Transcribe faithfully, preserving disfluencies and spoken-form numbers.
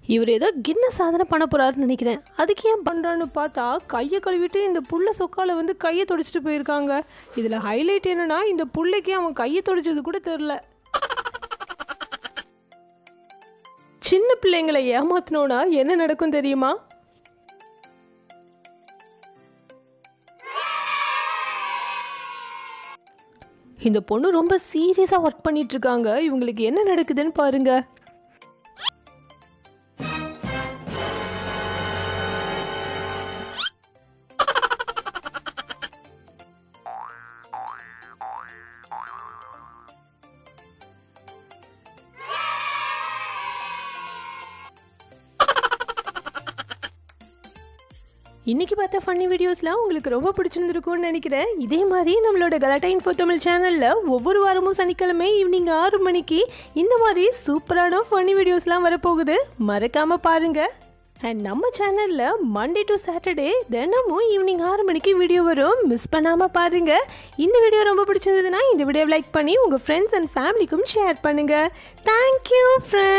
இவர் ஏதோ கின்ன சாதனை பண்ண போகிறாருன்னு நினைக்கிறேன். அதுக்கு ஏன் பண்ணுறான்னு பார்த்தா கையை கழுவிட்டு இந்த புள்ள சொக்கால வந்து கையை தொடச்சிட்டு போயிருக்காங்க. இதில் ஹைலைட் என்னன்னா இந்த புள்ளைக்கு அவன் கையை தொடச்சது கூட தெரில. சின்ன பிள்ளைங்களை ஏமாத்தினோன்னா என்ன நடக்கும் தெரியுமா? இந்த பொண்ணு ரொம்ப சீரியஸாக ஒர்க் பண்ணிட்டு இருக்காங்க. இவங்களுக்கு என்ன நடக்குதுன்னு பாருங்க. இன்றைக்கி பார்த்த ஃபன்னி வீடியோஸ்லாம் உங்களுக்கு ரொம்ப பிடிச்சிருந்துருக்கும்னு நினைக்கிறேன். இதே மாதிரி நம்மளோட கலாட்டா இன்ஃபோ தமிழ் சேனலில் ஒவ்வொரு வாரமும் சனிக்கிழமை ஈவினிங் ஆறு மணிக்கு இந்த மாதிரி சூப்பரான ஃபன்னி வீடியோஸ்லாம் வரப்போகுது. மறக்காமல் பாருங்கள். அண்ட் நம்ம சேனலில் மண்டே டு சாட்டர்டே தினமும் ஈவினிங் ஆறு மணிக்கு வீடியோ வரும். மிஸ் பண்ணாமல் பாருங்கள். இந்த வீடியோ ரொம்ப பிடிச்சிருந்ததுன்னா இந்த வீடியோவை லைக் பண்ணி உங்கள் ஃப்ரெண்ட்ஸ் அண்ட் ஃபேமிலிக்கும் ஷேர் பண்ணுங்கள். Thank you friends.